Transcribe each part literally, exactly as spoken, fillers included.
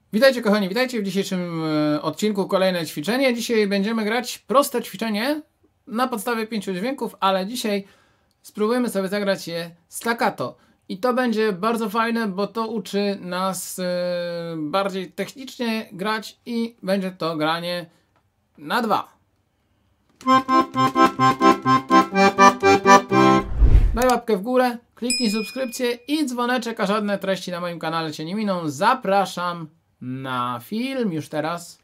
Witajcie kochani, witajcie w dzisiejszym odcinku kolejne ćwiczenie. Dzisiaj będziemy grać proste ćwiczenie na podstawie pięciu dźwięków, ale dzisiaj spróbujemy sobie zagrać je staccato. I to będzie bardzo fajne, bo to uczy nas bardziej technicznie grać i będzie to granie na dwa. Daj łapkę w górę, kliknij subskrypcję i dzwoneczek, a żadne treści na moim kanale Cię nie miną. Zapraszam na film już teraz.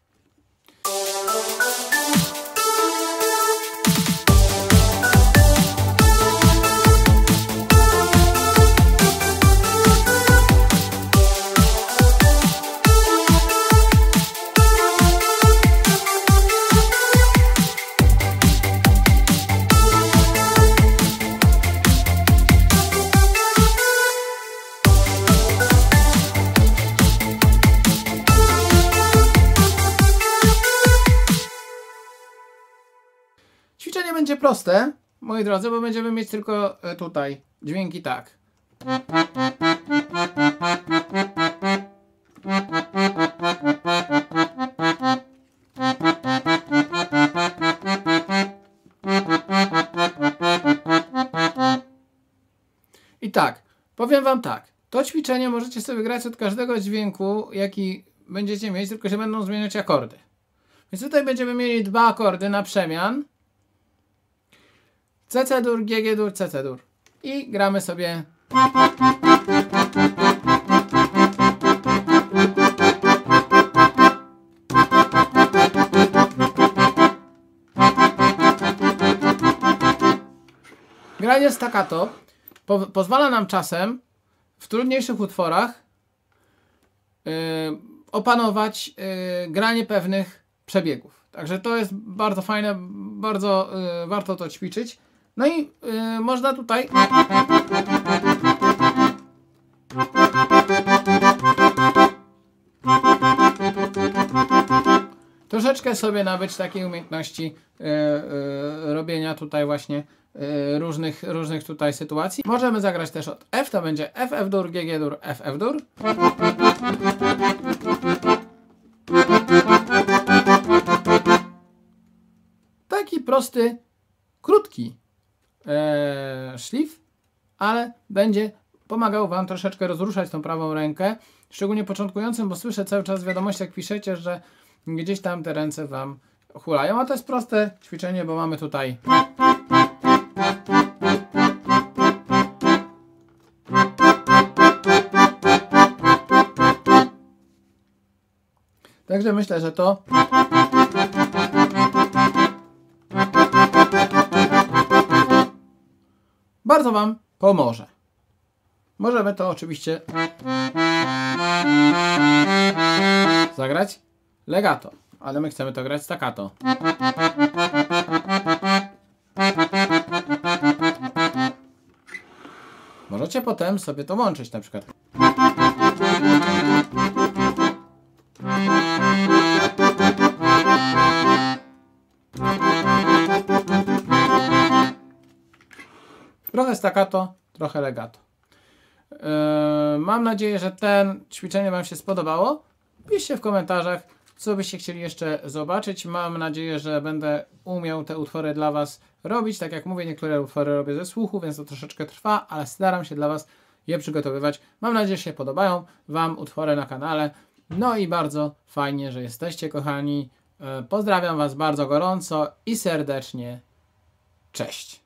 Ćwiczenie będzie proste, moi drodzy, bo będziemy mieć tylko tutaj dźwięki tak. I tak, powiem wam tak, to ćwiczenie możecie sobie grać od każdego dźwięku, jaki będziecie mieć, tylko się będą zmieniać akordy. Więc tutaj będziemy mieli dwa akordy na przemian. C-C-dur, G-G-dur, C-C-dur. I gramy sobie. Granie staccato po pozwala nam czasem w trudniejszych utworach yy, opanować yy, granie pewnych przebiegów. Także to jest bardzo fajne, bardzo yy, warto to ćwiczyć. No i yy, można tutaj troszeczkę sobie nabyć takiej umiejętności yy, yy, robienia tutaj właśnie yy, różnych, różnych tutaj sytuacji. Możemy zagrać też od F, to będzie F F dur, G G dur, F F dur. Taki prosty, krótki Eee, szlif, ale będzie pomagał wam troszeczkę rozruszać tą prawą rękę, szczególnie początkującym, bo słyszę cały czas w wiadomościach, piszecie, że gdzieś tam te ręce wam hulają, a to jest proste ćwiczenie, bo mamy tutaj także myślę, że to bardzo wam pomoże. Możemy to oczywiście zagrać legato, ale my chcemy to grać staccato. Możecie potem sobie to łączyć na przykład. Trochę staccato, trochę legato. Yy, mam nadzieję, że ten ćwiczenie wam się spodobało. Piszcie w komentarzach, co byście chcieli jeszcze zobaczyć. Mam nadzieję, że będę umiał te utwory dla was robić. Tak jak mówię, niektóre utwory robię ze słuchu, więc to troszeczkę trwa, ale staram się dla was je przygotowywać. Mam nadzieję, że się podobają wam utwory na kanale. No i bardzo fajnie, że jesteście, kochani. Yy, pozdrawiam was bardzo gorąco i serdecznie. Cześć!